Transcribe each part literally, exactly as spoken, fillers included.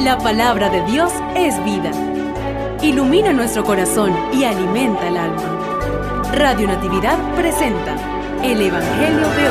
La palabra de Dios es vida. Ilumina nuestro corazón y alimenta el alma. Radio Natividad presenta el Evangelio de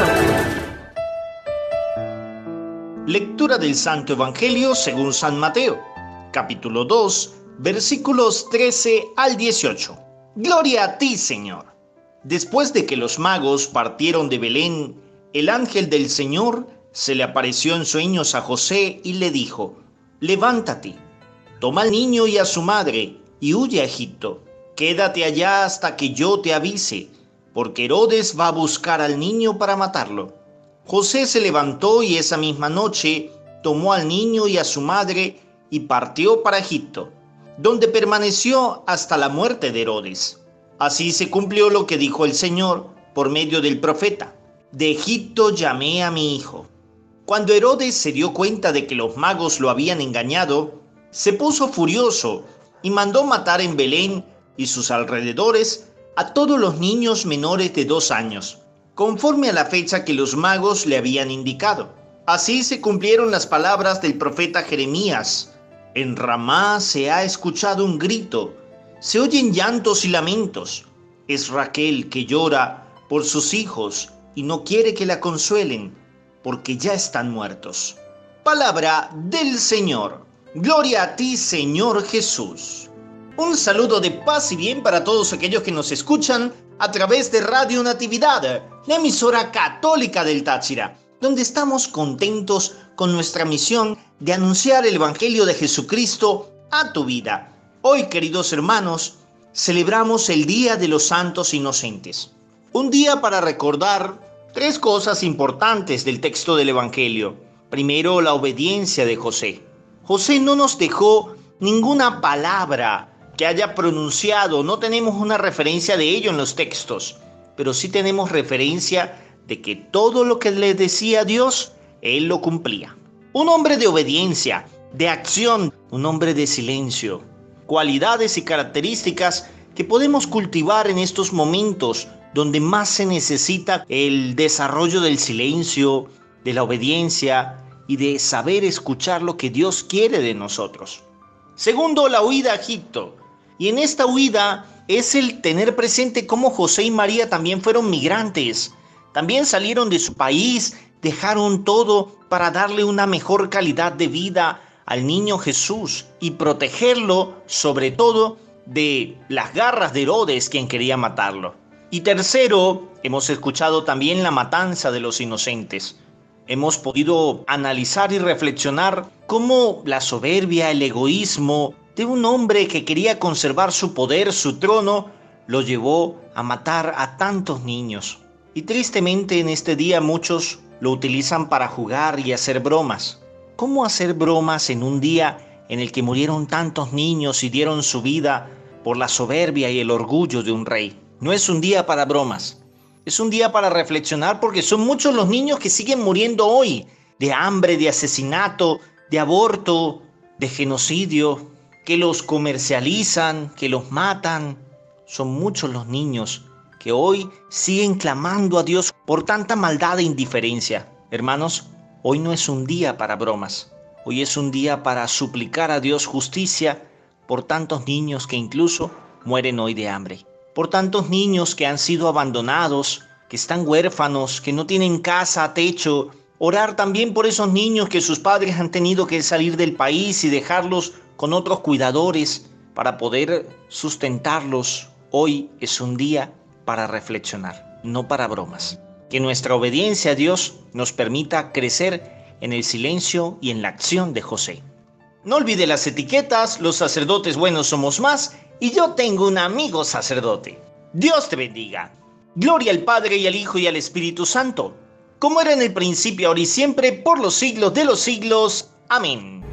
hoy. Lectura del Santo Evangelio según San Mateo, capítulo dos, versículos trece al dieciocho. Gloria a ti, Señor. Después de que los magos partieron de Belén, el ángel del Señor se le apareció en sueños a José y le dijo: levántate, toma al niño y a su madre y huye a Egipto. Quédate allá hasta que yo te avise, porque Herodes va a buscar al niño para matarlo. José se levantó y esa misma noche tomó al niño y a su madre y partió para Egipto, donde permaneció hasta la muerte de Herodes. Así se cumplió lo que dijo el Señor por medio del profeta: de Egipto llamé a mi hijo. Cuando Herodes se dio cuenta de que los magos lo habían engañado, se puso furioso y mandó matar en Belén y sus alrededores a todos los niños menores de dos años, conforme a la fecha que los magos le habían indicado. Así se cumplieron las palabras del profeta Jeremías: en Ramá se ha escuchado un grito, se oyen llantos y lamentos. Es Raquel que llora por sus hijos y no quiere que la consuelen, porque ya están muertos. Palabra del Señor. Gloria a ti, Señor Jesús. Un saludo de paz y bien para todos aquellos que nos escuchan a través de Radio Natividad, la emisora católica del Táchira, donde estamos contentos con nuestra misión de anunciar el Evangelio de Jesucristo a tu vida. Hoy, queridos hermanos, celebramos el Día de los Santos Inocentes. Un día para recordar tres cosas importantes del texto del Evangelio. Primero, la obediencia de José. José no nos dejó ninguna palabra que haya pronunciado, no tenemos una referencia de ello en los textos, pero sí tenemos referencia de que todo lo que le decía Dios, él lo cumplía. Un hombre de obediencia, de acción, un hombre de silencio. Cualidades y características que podemos cultivar en estos momentos donde más se necesita el desarrollo del silencio, de la obediencia y de saber escuchar lo que Dios quiere de nosotros. Segundo, la huida a Egipto. Y en esta huida es el tener presente cómo José y María también fueron migrantes. También salieron de su país, dejaron todo para darle una mejor calidad de vida al niño Jesús y protegerlo sobre todo de las garras de Herodes, quien quería matarlo. Y tercero, hemos escuchado también la matanza de los inocentes. Hemos podido analizar y reflexionar cómo la soberbia, el egoísmo de un hombre que quería conservar su poder, su trono, lo llevó a matar a tantos niños. Y tristemente en este día muchos lo utilizan para jugar y hacer bromas. ¿Cómo hacer bromas en un día en el que murieron tantos niños y dieron su vida por la soberbia y el orgullo de un rey? No es un día para bromas, es un día para reflexionar, porque son muchos los niños que siguen muriendo hoy, de hambre, de asesinato, de aborto, de genocidio, que los comercializan, que los matan. Son muchos los niños que hoy siguen clamando a Dios por tanta maldad e indiferencia. Hermanos, hoy no es un día para bromas, hoy es un día para suplicar a Dios justicia por tantos niños que incluso mueren hoy de hambre. Por tantos niños que han sido abandonados, que están huérfanos, que no tienen casa, techo. Orar también por esos niños que sus padres han tenido que salir del país y dejarlos con otros cuidadores para poder sustentarlos. Hoy es un día para reflexionar, no para bromas. Que nuestra obediencia a Dios nos permita crecer en el silencio y en la acción de José. No olvide las etiquetas, los sacerdotes buenos somos más, y yo tengo un amigo sacerdote. Dios te bendiga. Gloria al Padre y al Hijo y al Espíritu Santo, como era en el principio, ahora y siempre, por los siglos de los siglos. Amén.